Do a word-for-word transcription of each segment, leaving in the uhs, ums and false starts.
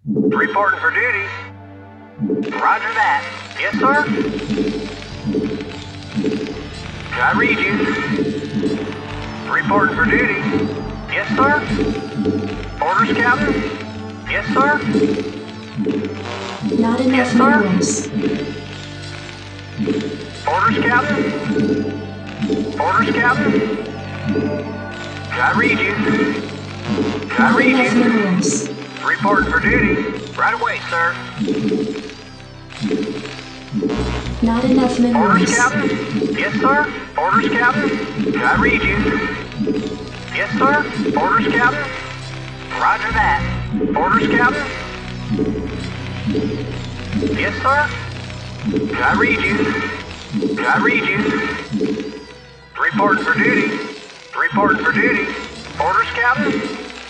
Reporting for duty. Roger that. Yes, sir? I read you. Reporting for duty. Yes, sir? Orders, Captain? Yes, sir? Not enough Yes, sir? minerals. Orders, Captain? Orders, Captain? I read you. I Not read enough you. minerals. Reporting for duty. Right away, sir. Not enough Orders, minerals. Captain? Yes, sir? Orders, Captain? I read you. Yes, sir? Orders, Captain? Roger that. Orders, Captain? Yes, sir? I read you. I read you. Reporting for duty. Reporting for duty. Orders, Captain?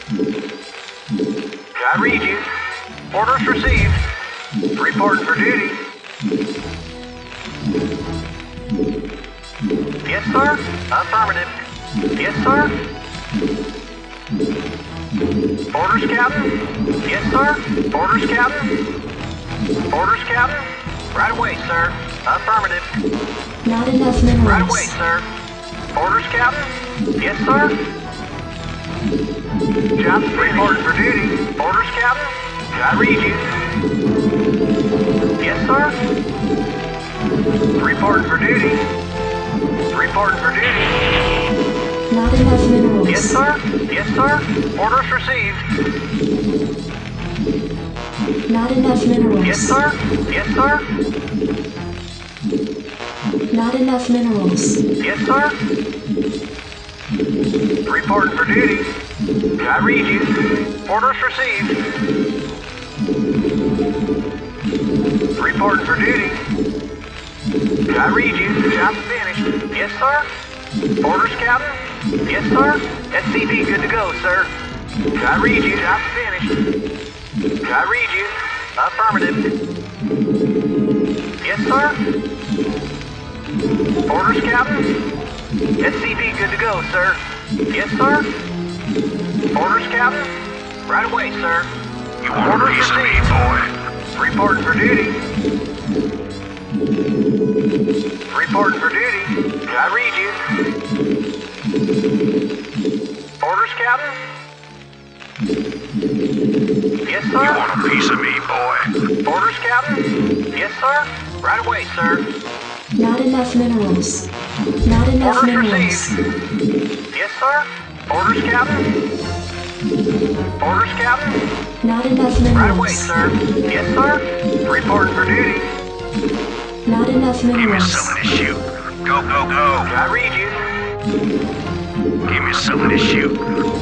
I read you. Orders received. Reporting for duty. Yes, sir? Affirmative. Yes, sir? Orders, Captain? Yes, sir? Orders, Captain? Orders, Captain? Right away, sir. Affirmative. Not enough Right minerals. away, sir. Orders, Captain? Yes, sir? Job reporting for duty. Orders, Captain? I read you. Yes, sir? Reporting for duty. Reporting for duty. Not enough minerals. Yes, sir? Yes, sir? Orders received. Not enough minerals. Yes, sir? Yes, sir? Not enough minerals. Yes, sir? Reporting for duty. I read you. Orders received. Reporting for duty. I read you. Job finished. Yes, sir? Orders, Captain? Yes, sir? S C V good to go, sir. I read you. Job finished. I read you. Affirmative. Yes, sir? Orders, Captain? S C V good to go, sir. Yes, sir? Orders, Captain? Right away, sir. You want a Orders piece of me, received. boy? Reporting for duty. Reporting for duty. I read you. Orders, Captain? Yes, You sir? want a piece of me, boy? Orders, Captain? Yes, sir? Right away, sir. Not enough minerals. Not enough Orders minerals. received. Yes, sir? Orders, Captain? Orders, Captain? Not enough Right away, minerals. sir. Yes, sir? Reporting for duty. Not enough Give me minerals. something to shoot. Go, go, go. I read you. Give me something to shoot.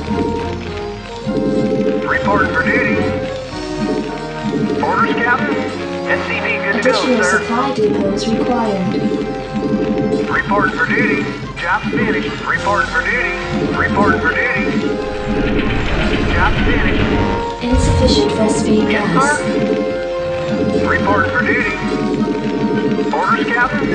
Reporting for duty. Orders, Captain? S C V good to go, Additional sir. supply depots required. Reporting for duty. Job finished. Reporting for duty. Reporting for duty. Job finished. Insufficient phosphate Yes, gas. sir? Reporting for duty. Orders, Captain?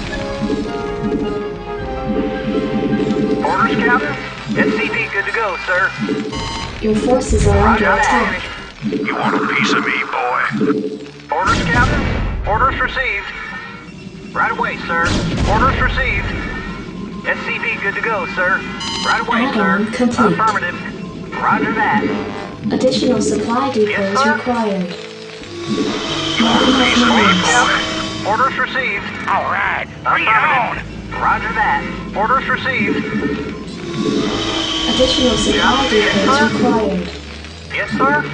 Orders, Captain? S C V good to go, sir. Your forces are under Roger attack. that. You want a piece of me, boy? Orders, Captain? Orders received. Right away, sir. Orders received. S C V good to go, sir. Right away, Add-on sir. complete. Affirmative. Roger that. Additional supply depots Yes, sir. required. You Not want a enough piece of me, minerals. boy? Orders received. All right, bring it on. Affirmative. Roger that. Orders received. Additional supply Yes, depots sir. required. Yes, sir.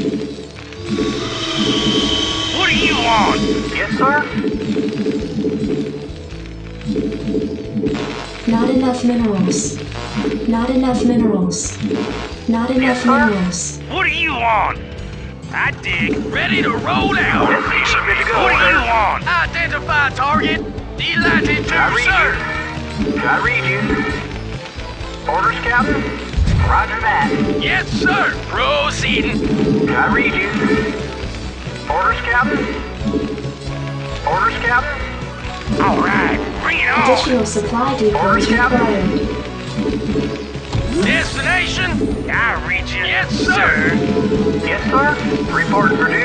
What do you want? Yes, sir. Not enough minerals. Not enough minerals. Not enough Yes, sir. minerals. What do you want? I dig. Ready to roll out. Yes, A piece of me, good to go, what do you sir. want? Identify target. Delighted I to, read sir. you. I read you. Orders, Captain? Roger that. Yes, sir. Proceeding. I read you. Orders, Captain? Orders, Captain? All right, bring it on. Additional supply depots Orders, Captain. required. Destination? I read you. Yes, sir. Yes, sir. Reporting for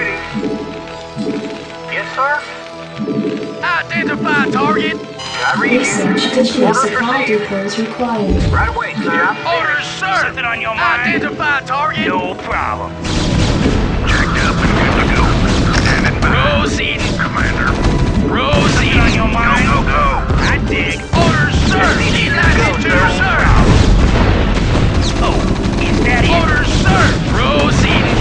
Identify target. I read you. Research complete. Orders Supply received. depots required. Right away, sir. Orders, sir. Something on your mind? Identify target. No problem. Checked up and good to go. Standing by. Proceeding. Commander. Proceeding on your mind. Go, go, go. I dig. Orders, sir. Need that too, sir. Oh, is that it? Orders, sir. Proceeding.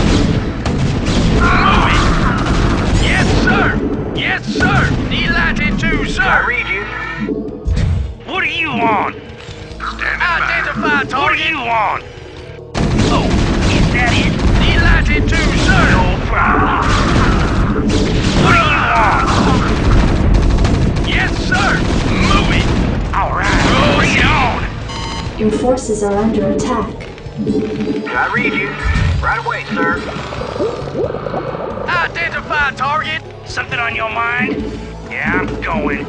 Moving. Yes, sir. Yes, sir. Need lighted too, sir. I read you. What do you want? Standing by. Identify target. What do you want? Oh, is that it? Need lighted too, sir. No problem. What do you want? Yes, sir. Moving. All right. Bring it on. Your forces are under attack. I read you. Right away, sir. Identify target. Something on your mind? Yeah, I'm going.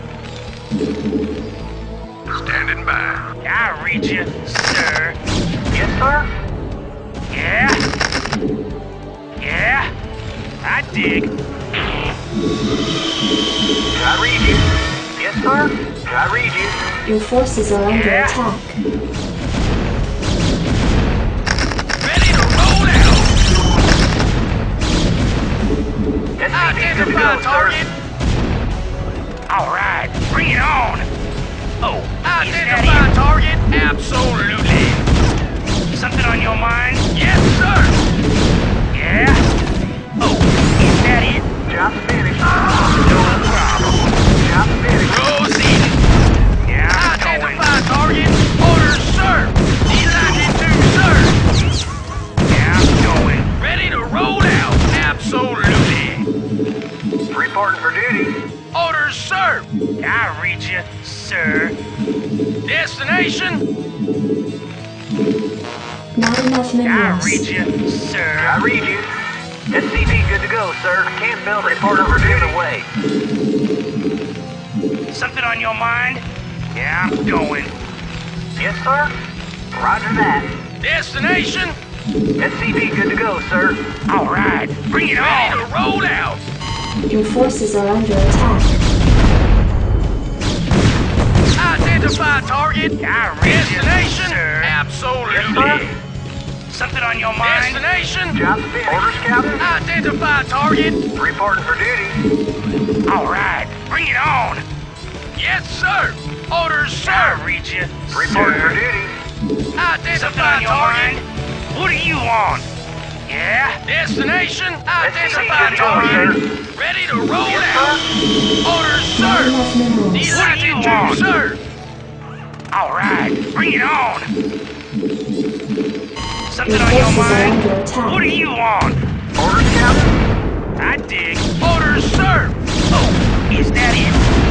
Standing by. I read you, sir. Yes, sir. Yeah? Yeah? I dig. I read you. Yes, sir. I read you. Your forces are under Yeah. attack. Ready to roll out. S C V good to Identify go, target. sir. All right, bring it on. Oh, identify target. Absolutely. Something on your mind? Yes, sir. Yeah? Oh, is that it? Job finished. No problem. Job finished. Proceeding. Yeah, I'm going. Identify target. Orders, sir. Elected to, sir. Yeah, I'm going. Ready to roll out. Absolutely. Reporting for duty. Orders, sir. I read you, sir. Destination. Not enough I minerals. read you, sir. I read you. S C V good to go, sir. Can't build reporting for duty away. Something on your mind? Yeah, I'm going. Yes, sir. Roger that. Destination? S C V good to go, sir. All right, bring it on. Ready to roll out. Your forces are under attack. Identify target. I read Destination? You, sir. Absolutely. Yes, sir. Something on your mind? Destination? Job finished. Orders, Captain. Identify target. Reporting for duty. All right, bring it on. Yes, sir. Orders, sir. I read you, Reporting for sir. duty. Identify target. What do you want? Yeah? Destination? Identify good to go, target. sir. Ready to roll Yes, out. sir. Orders, Not sir. enough minerals. What do you want, sir? All right, bring it on. Something Your on your forces are mind? under attack. What do you want? Orders, Captain. I dig. Orders, sir. Oh, is that it?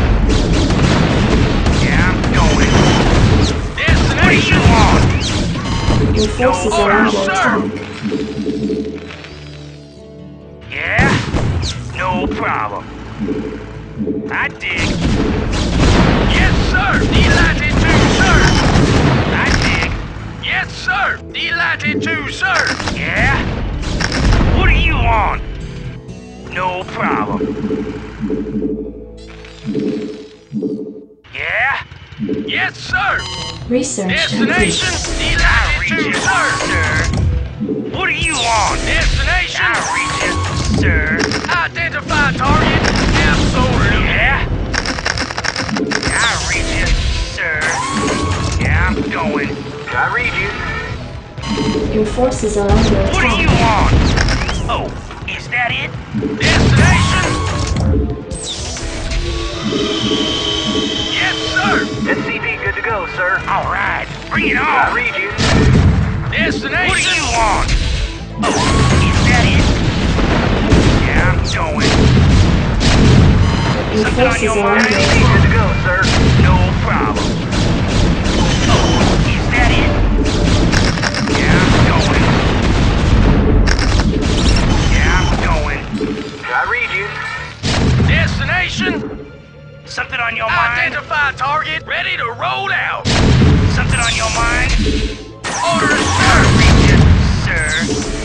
Yeah, I'm going. Destination. What do you want? Your forces No are under orders, sir. attack. Yeah? No problem. I dig. Yes, sir. Delighted to, sir. I dig. Yes, sir. Delighted to, sir. Yeah? What do you want? No problem. Yeah? Yes, sir. Research Destination? complete. Delighted to, sir. sir. What do you want? Destination? I read it, sir. Identify target. Absolutely. Yeah? I read you, sir. Yeah, I'm going. I read you. Your forces are under What do you attack. want? Oh, is that it? Destination? Yes, sir. S C V good to go, sir. All right, bring it I on. read you. Destination? What do you want? Oh, is that it? Yeah, I'm going. Your Something on forces your are mind? under S C V good to attack. go, sir. No problem. Oh, is that it? Yeah, I'm going. Yeah, I'm going. I read you. Destination? Something on your mind? Identify target. Ready to roll out. Something on your mind? Orders, sir. Read it, sir.